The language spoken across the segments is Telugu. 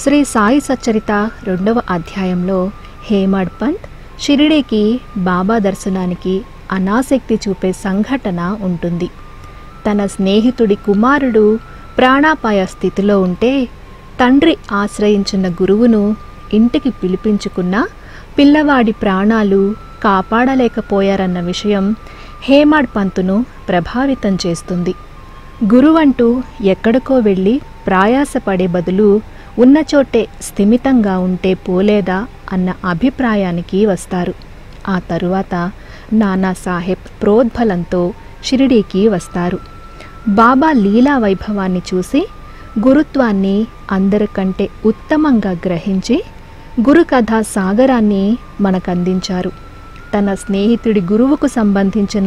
శ్రీ సాయి సచ్చరిత 2వ అధ్యాయంలో హేమాడ్ పంత్ షిరిడీకి బాబా దర్శనానికి అనాసక్తి చూపే సంఘటన ఉంటుంది. తన స్నేహితుడి కుమారుడు ప్రాణాపాయ స్థితిలో ఉంటే తండ్రి ఆశ్రయించిన గురువును ఇంటికి పిలిపించుకున్న పిల్లవాడి ప్రాణాలు కాపాడలేకపోయారన్న విషయం హేమాడ్ పంతును ప్రభావితం చేస్తుంది. గురువంటూ ఎక్కడికో వెళ్ళి ప్రయాసపడే బదులు ఉన్నచోటే స్థిమితంగా ఉంటే పోలేదా అన్న అభిప్రాయానికి వస్తారు. ఆ తరువాత నానాసాహెబ్ ప్రోద్బలంతో షిరిడీకి వస్తారు. బాబా లీలా వైభవాన్ని చూసి గురుత్వాన్ని అందరికంటే ఉత్తమంగా గ్రహించి గురుకథా సాగరాన్ని మనకందించారు. తన స్నేహితుడి గురువుకు సంబంధించిన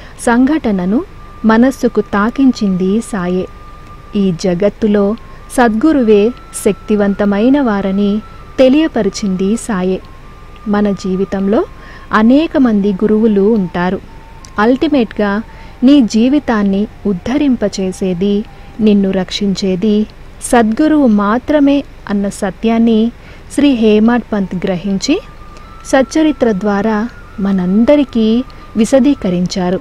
సంఘటనను మనస్సుకు తాకించింది సాయే. ఈ జగత్తులో సద్గురువే శక్తివంతమైన వారని తెలియపరిచింది సాయే. మన జీవితంలో అనేక మంది గురువులు ఉంటారు. అల్టిమేట్గా నీ జీవితాన్ని ఉద్ధరింపచేసేది, నిన్ను రక్షించేది సద్గురువు మాత్రమే అన్న సత్యాన్ని శ్రీ హేమాడ్ పంత్ గ్రహించి సచ్చరిత్ర ద్వారా మనందరికీ విశదీకరించారు.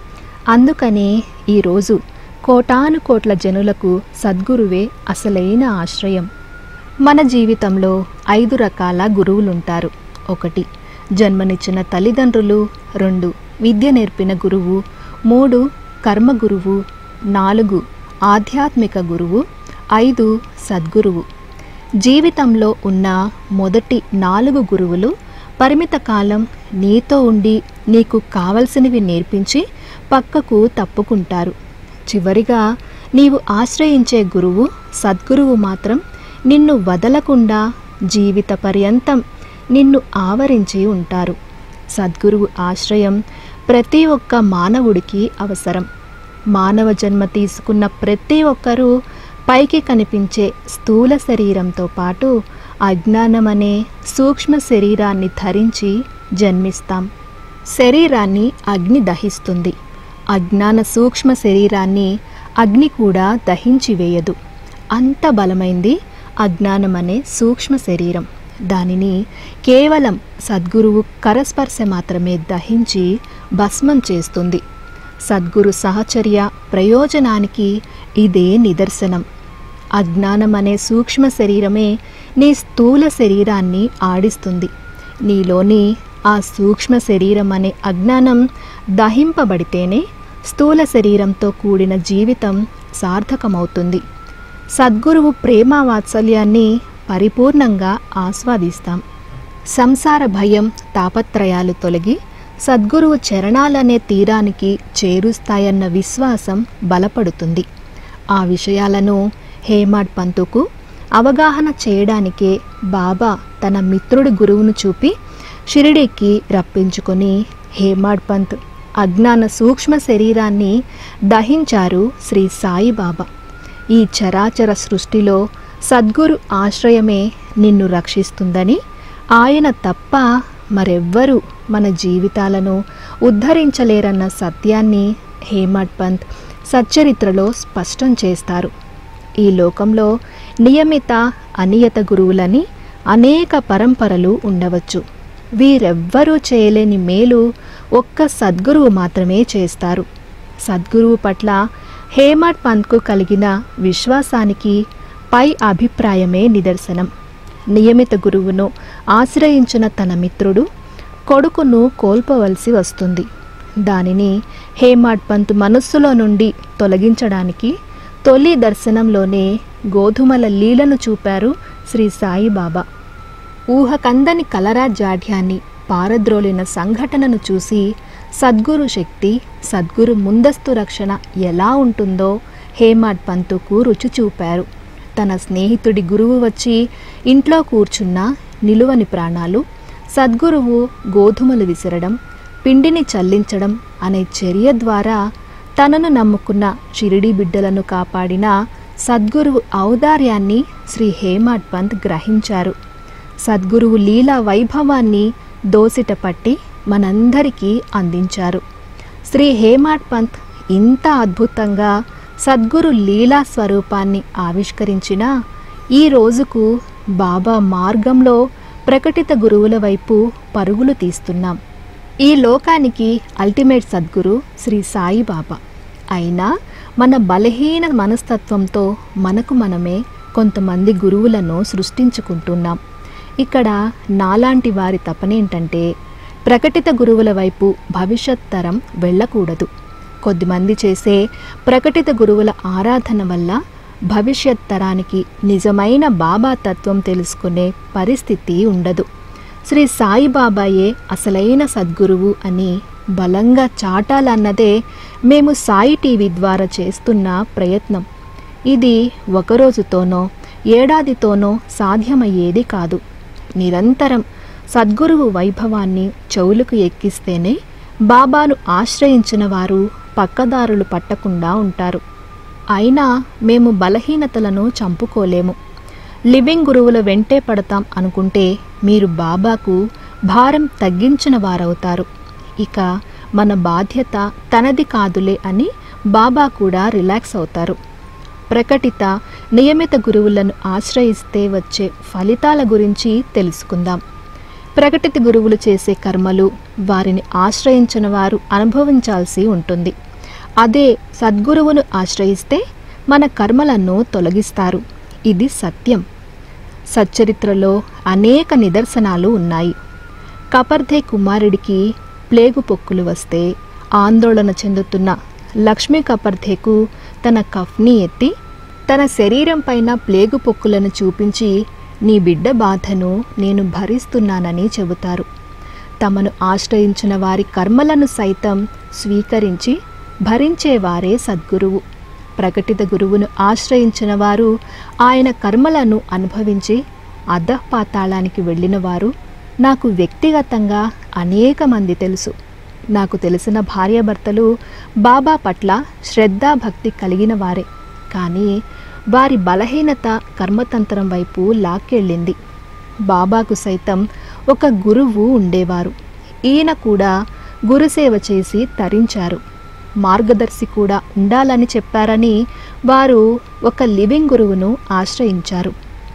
అందుకనే ఈరోజు కోటాను కోట్ల జనులకు సద్గురువే అసలైన ఆశ్రయం. మన జీవితంలో 5 రకాల గురువులుంటారు. 1 జన్మనిచ్చిన తల్లిదండ్రులు, 2 విద్య నేర్పిన గురువు, 3 కర్మ గురువు, 4 ఆధ్యాత్మిక గురువు, 5 సద్గురువు. జీవితంలో ఉన్న మొదటి 4 గురువులు పరిమిత కాలం నీతో ఉండి నీకు కావలసినవి నేర్పించి పక్కకు తప్పుకుంటారు. చివరిగా నీవు ఆశ్రయించే గురువు సద్గురువు మాత్రం నిన్ను వదలకుండా జీవిత పర్యంతం నిన్ను ఆవరించి ఉంటారు. సద్గురువు ఆశ్రయం ప్రతి ఒక్క మానవుడికి అవసరం. మానవ జన్మ తీసుకున్న ప్రతి ఒక్కరూ పైకి కనిపించే స్థూల శరీరంతో పాటు అజ్ఞానమనే సూక్ష్మ శరీరాన్ని ధరించి జన్మిస్తాం. శరీరాన్ని అగ్ని దహిస్తుంది. అజ్ఞాన సూక్ష్మ శరీరాన్ని అగ్ని కూడా దహించి వేయదు. అంత బలమైంది అజ్ఞానమనే సూక్ష్మ శరీరం. దానిని కేవలం సద్గురువు కరస్పర్శ మాత్రమే దహించి భస్మం చేస్తుంది. సద్గురు సహచర్య ప్రయోజనానికి ఇదే నిదర్శనం. అజ్ఞానమనే సూక్ష్మ శరీరమే నీ స్థూల శరీరాన్ని ఆడిస్తుంది. నీలోని ఆ సూక్ష్మ శరీరం అనే అజ్ఞానం దహింపబడితేనే స్థూల శరీరంతో కూడిన జీవితం సార్థకమవుతుంది. సద్గురువు ప్రేమ వాత్సల్యాన్ని పరిపూర్ణంగా ఆస్వాదిస్తాం. సంసార భయం తాపత్రయాలు తొలగి సద్గురువు చరణాలనే తీరానికి చేరుస్తాయన్న విశ్వాసం బలపడుతుంది. ఆ విషయాలను హేమాడ్ పంతుకు అవగాహన చేయడానికే బాబా తన మిత్రుడి గురువును చూపి షిరిడీకి రప్పించుకొని హేమాడ్ పంత్ అజ్ఞాన సూక్ష్మ శరీరాన్ని దహించారు శ్రీ సాయిబాబా. ఈ చరాచర సృష్టిలో సద్గురు ఆశ్రయమే నిన్ను రక్షిస్తుందని, ఆయన తప్ప మరెవ్వరూ మన జీవితాలను ఉద్ధరించలేరన్న సత్యాన్ని హేమాడ్ పంత్ సచ్చరిత్రలో స్పష్టం చేస్తారు. ఈ లోకంలో నియమిత అనియత గురువులని అనేక పరంపరలు ఉండవచ్చు. వీరెవ్వరూ చేయలేని మేలు ఒక్క సద్గురువు మాత్రమే చేస్తారు. సద్గురువు పట్ల హేమాడ్ పంత్కు కలిగిన విశ్వాసానికి పై అభిప్రాయమే నిదర్శనం. నియమిత గురువును ఆశ్రయించిన తన మిత్రుడు కొడుకును కోల్పోవలసి వస్తుంది. దానిని హేమాడ్ పంత్ మనస్సులో నుండి తొలగించడానికి తొలి దర్శనంలోనే గోధుమల లీలను చూపారు శ్రీ సాయిబాబా. ఊహకందని కలరా జాఢ్యాన్ని పారద్రోలిన సంఘటనను చూసి సద్గురు శక్తి, సద్గురు ముందస్తు రక్షణ ఎలా ఉంటుందో హేమాడ్ పంతుకు రుచి చూపారు. తన స్నేహితుడి గురువు వచ్చి ఇంట్లో కూర్చున్న నిలువని ప్రాణాలు, సద్గురువు గోధుమలు విసరడం, పిండిని చల్లించడం అనే చర్య ద్వారా తనను నమ్ముకున్న షిరిడీ బిడ్డలను కాపాడిన సద్గురువు ఔదార్యాన్ని శ్రీ హేమాడ్ పంత్ గ్రహించారు. సద్గురువు లీలా వైభవాన్ని దోసిట పట్టి మనందరికీ అందించారు. శ్రీ హేమాడ్ పంత్ ఇంత అద్భుతంగా సద్గురు లీలా స్వరూపాన్ని ఆవిష్కరించిన ఈ రోజుకు బాబా మార్గంలో ప్రకటిత గురువుల వైపు పరుగులు తీస్తున్నాం. ఈ లోకానికి అల్టిమేట్ సద్గురు శ్రీ సాయిబాబా. అయినా మన బలహీన మనస్తత్వంతో మనకు మనమే కొంతమంది గురువులను సృష్టించుకుంటున్నాం. ఇక్కడ నాలాంటి వారి తపనేంటంటే ప్రకటిత గురువుల వైపు భవిష్యత్ తరం వెళ్ళకూడదు. కొద్దిమంది చేసే ప్రకటిత గురువుల ఆరాధన వల్ల భవిష్యత్ తరానికి నిజమైన బాబా తత్వం తెలుసుకునే పరిస్థితి ఉండదు. శ్రీ సాయిబాబాయే అసలైన సద్గురువు అని బలంగా చాటాలన్నదే మేము సాయి టీవీ ద్వారా చేస్తున్న ప్రయత్నం. ఇది ఒకరోజుతోనో ఏడాదితోనో సాధ్యమయ్యేది కాదు. నిరంతరం సద్గురువు వైభవాన్ని చెవులకు ఎక్కిస్తేనే బాబాను ఆశ్రయించిన వారు పక్కదారులు పట్టకుండా ఉంటారు. అయినా మేము బలహీనతలను చంపుకోలేము. లివింగ్ గురువుల వెంటే పడతాం అనుకుంటే మీరు బాబాకు భారం తగ్గించిన వారవుతారు. ఇక మన బాధ్యత తనది కాదులే అని బాబా కూడా రిలాక్స్ అవుతారు. ప్రకటిత నియమిత గురువులను ఆశ్రయిస్తే వచ్చే ఫలితాల గురించి తెలుసుకుందాం. ప్రకటిత గురువులు చేసే కర్మలు వారిని ఆశ్రయించిన వారు అనుభవించాల్సి ఉంటుంది. అదే సద్గురువును ఆశ్రయిస్తే మన కర్మలను తొలగిస్తారు. ఇది సత్యం. సచ్చరిత్రలో అనేక నిదర్శనాలు ఉన్నాయి. కపర్ధే కుమారుడికి ప్లేగు పొక్కులు వస్తే ఆందోళన చెందుతున్న లక్ష్మీ కపర్ధేకు తన కఫ్ని ఎత్తి తన శరీరం పైన ప్లేగు పొక్కులను చూపించి నీ బిడ్డ బాధను నేను భరిస్తున్నానని చెబుతారు. తమను ఆశ్రయించిన వారి కర్మలను సైతం స్వీకరించి భరించేవారే సద్గురువు. ప్రకటిత గురువును ఆశ్రయించిన వారు ఆయన కర్మలను అనుభవించి అధఃపాతాళానికి వెళ్ళిన వారు నాకు వ్యక్తిగతంగా అనేక మంది తెలుసు. నాకు తెలిసిన భార్యాభర్తలు బాబా పట్ల శ్రద్ధాభక్తి కలిగిన వారే. కానీ వారి బలహీనత కర్మతంత్రం వైపు లాక్కెళ్ళింది. బాబాకు సైతం ఒక గురువు ఉండేవారు. ఈయన కూడా గురుసేవ చేసి తరించారు. మార్గదర్శి కూడా ఉండాలని చెప్పారని వారు ఒక లివింగ్ గురువును ఆశ్రయించారు.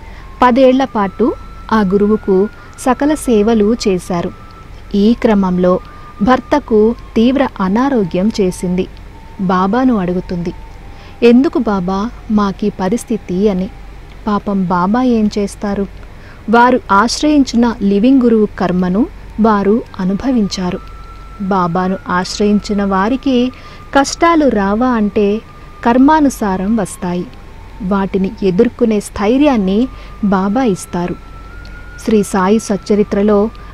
10 ఏళ్ల పాటు ఆ గురువుకు సకల సేవలు చేశారు. ఈ క్రమంలో భర్తకు తీవ్ర అనారోగ్యం చేసింది. బాబాను అడుగుతుంది, ఎందుకు బాబా మాకీ పరిస్థితి అని. పాపం బాబా ఏం చేస్తారు? వారు ఆశ్రయించిన లివింగ్ గురువు కర్మను వారు అనుభవించారు. బాబాను ఆశ్రయించిన వారికి కష్టాలు రావా అంటే కర్మానుసారం వస్తాయి. వాటిని ఎదుర్కొనే స్థైర్యాన్ని బాబా ఇస్తారు. శ్రీ సాయి సచ్చరిత్రలో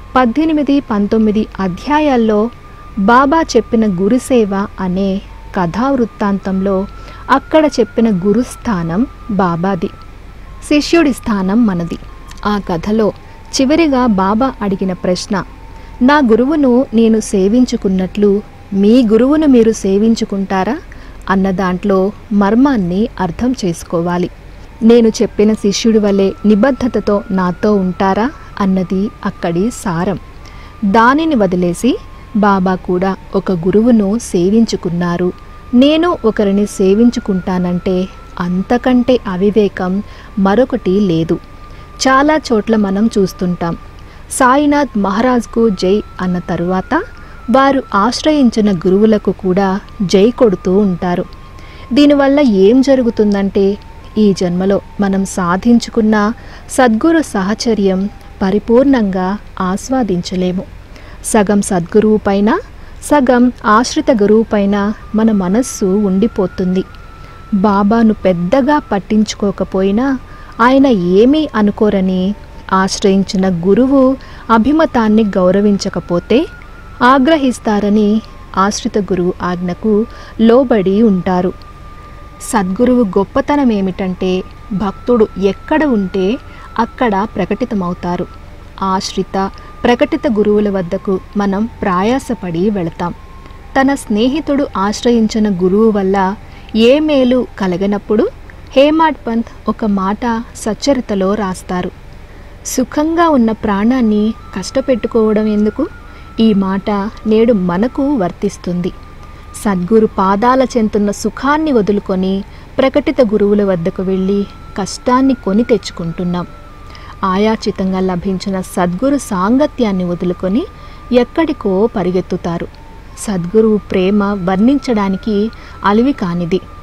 18, 19 అధ్యాయాల్లో బాబా చెప్పిన గురుసేవ అనే కథావృత్తాంతంలో అక్కడ చెప్పిన గురుస్థానం బాబాది, శిష్యుడి స్థానం మనది. ఆ కథలో చివరిగా బాబా అడిగిన ప్రశ్న, నా గురువును నేను సేవించుకున్నట్లు మీ గురువును మీరు సేవించుకుంటారా అన్న దాంట్లో మర్మాన్ని అర్థం చేసుకోవాలి. నేను చెప్పిన శిష్యుడి వలె నిబద్ధతతో నాతో ఉంటారా అన్నది అక్కడి సారం. దానిని వదిలేసి బాబా కూడా ఒక గురువును సేవించుకున్నారు, నేను ఒకరిని సేవించుకుంటానంటే అంతకంటే అవివేకం మరొకటి లేదు. చాలా చోట్ల మనం చూస్తుంటాం, సాయినాథ్ మహారాజ్కు జై అన్న తరువాత వారు ఆశ్రయించిన గురువులకు కూడా జై కొడుతూ ఉంటారు. దీనివల్ల ఏం జరుగుతుందంటే ఈ జన్మలో మనం సాధించుకున్న సద్గురు సహచర్యం పరిపూర్ణంగా ఆస్వాదించలేము. సగం సద్గురువు పైన, సగం ఆశ్రిత గురువు పైన మన మనస్సు ఉండిపోతుంది. బాబాను పెద్దగా పట్టించుకోకపోయినా ఆయన ఏమీ అనుకోరని, ఆశ్రయించిన గురువు అభిమతాన్ని గౌరవించకపోతే ఆగ్రహిస్తారని ఆశ్రిత గురువు ఆజ్ఞకు లోబడి ఉంటారు. సద్గురువు గొప్పతనం ఏమిటంటే భక్తుడు ఎక్కడ ఉంటే అక్కడ ప్రకటితమవుతారు. ఆశ్రిత ప్రకటిత గురువుల వద్దకు మనం ప్రయాసపడి వెళతాం. తన స్నేహితుడు ఆశ్రయించిన గురువు వల్ల ఏ మేలు కలగనప్పుడు హేమాడ్ పంత్ ఒక మాట సచ్చరితలో రాస్తారు, సుఖంగా ఉన్న ప్రాణాన్ని కష్టపెట్టుకోవడం ఎందుకు? ఈ మాట నేడు మనకు వర్తిస్తుంది. సద్గురు పాదాల చెంతున్న సుఖాన్ని వదులుకొని ప్రకటిత గురువుల వద్దకు వెళ్ళి కష్టాన్ని కొని తెచ్చుకుంటున్నాం. ఆయాచితంగా లభించిన సద్గురు సాంగత్యాన్ని వదులుకొని ఎక్కడికో పరిగెత్తుతారు. సద్గురువు ప్రేమ వర్ణించడానికి అలివి కానిది.